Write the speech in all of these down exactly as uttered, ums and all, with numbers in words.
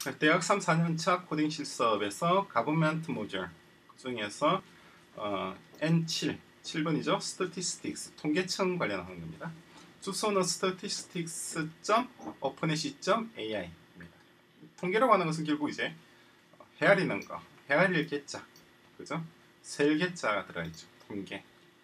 대학 삼, 사 년차 코딩 실습에서 가버먼트 모듈 그 중에서 어, 엔 칠, 칠 번이죠. statistics, 통계청 관련하는 겁니다. 주소는 statistics 점 오픈에시 점 에이아이입니다. 통계라고 하는 것은 결국 이제 헤아리는 거, 헤아릴 개자, 그죠? 셀 개자가 들어있죠. 통계.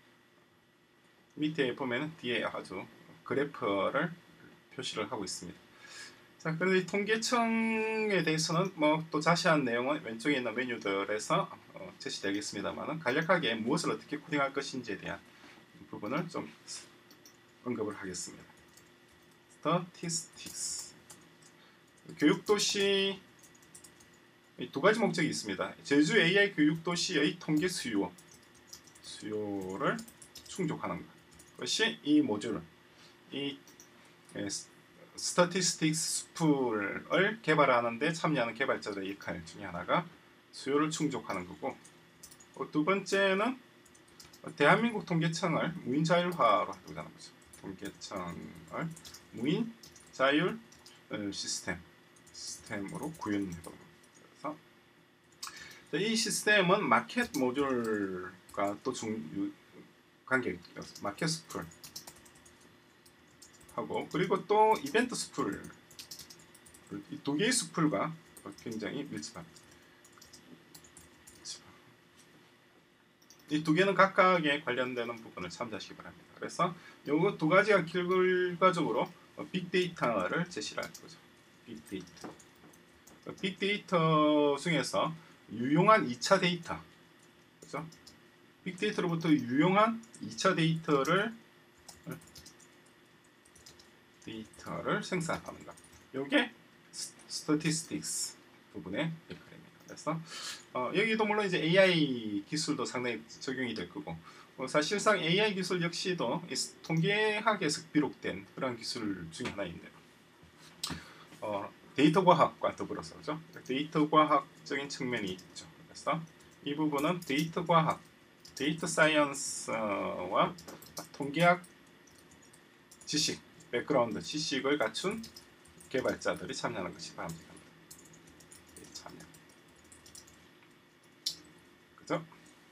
밑에 보면 뒤에 아주 그래프를 표시를 하고 있습니다. 자, 그런데 통계청에 대해서는 뭐 또 자세한 내용은 왼쪽에 있는 메뉴들에서 어, 제시되겠습니다만 간략하게 무엇을 어떻게 코딩할 것인지에 대한 부분을 좀 언급을 하겠습니다. Statistics 교육도시 두 가지 목적이 있습니다. 제주 에이아이 교육도시의 통계 수요 수요를 충족하는 것. 그것이 이 모듈, 이 스태티스틱스 스풀을 개발하는 데 참여하는 개발자들의 역할 중에 하나가 수요를 충족하는 거고, 두 번째는 대한민국 통계청을 무인 자율화로 하려고 하는 거죠. 통계청을 무인 자율 시스템 시스템으로 구현해보는 겁니다. 그래서 이 시스템은 마켓 모듈과 또 중 관계가 있어요. 마켓 스풀 하고, 그리고 또 이벤트 스풀, 이 두 개의 스풀과 굉장히 밀집합니다. 이 두 개는 각각에 관련되는 부분을 참조하시기 바랍니다. 그래서 요거 두 가지가 결과적으로 빅데이터를 제시할 거죠. 빅데이터. 빅데이터 중에서 유용한 이 차 데이터, 그죠? 빅데이터로부터 유용한 이 차 데이터를 데이터를 생산하는 것. 요게 statistics 부분의 역할입니다. 그래서 어, 여기도 물론 이제 에이아이 기술도 상당히 적용이 될 거고, 어, 사실상 에이아이 기술 역시도 이 통계학에서 비롯된 그런 기술 중에 하나인데, 어, 데이터 과학과 더불어서 그죠? 데이터 과학적인 측면이 있죠. 그래서 이 부분은 데이터 과학, 데이터 사이언스와 통계학 지식, 백그라운드 지식을 갖춘 개발자들이 참여하는 것이 바람직합니다. 참여. 그죠?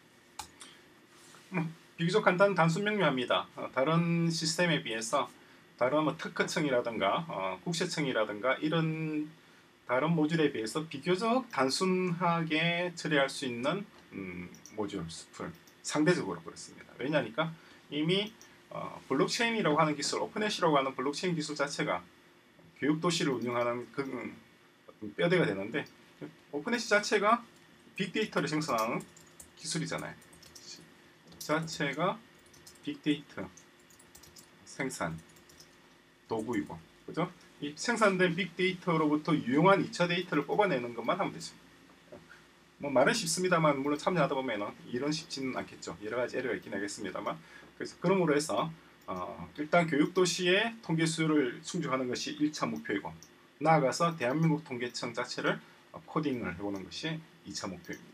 뭐, 비교적 간단 단순 명료합니다. 어, 다른 시스템에 비해서 다른 뭐 특허청이라든가 어, 국세청이라든가 이런 다른 모듈에 비해서 비교적 단순하게 처리할 수 있는 음, 모듈 스풀, 상대적으로 그렇습니다. 왜냐하니까 이미 어, 블록체인이라고 하는 기술, 오픈해시라고 하는 블록체인 기술 자체가 교육도시를 운영하는 그 뼈대가 되는데, 오픈해시 자체가 빅데이터를 생성하는 기술이잖아요. 자체가 빅데이터 생산 도구이고, 그죠? 이 생산된 빅데이터로부터 유용한 이 차 데이터를 뽑아내는 것만 하면 되죠. 뭐 말은 쉽습니다만, 물론 참여하다 보면은 이런 쉽지는 않겠죠. 여러 가지 에러가 있긴 하겠습니다만, 그래서 그러므로 해서 어, 일단 교육도시의 통계 수요를 충족하는 것이 일 차 목표이고, 나아가서 대한민국 통계청 자체를 어, 코딩을 해보는 것이 이 차 목표입니다.